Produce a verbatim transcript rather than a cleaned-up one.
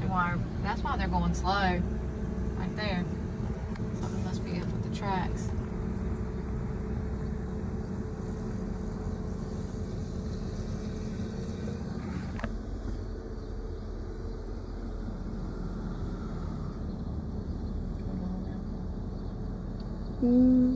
why. That's why they're going slow. Right there. Something must be up with the tracks. Mm.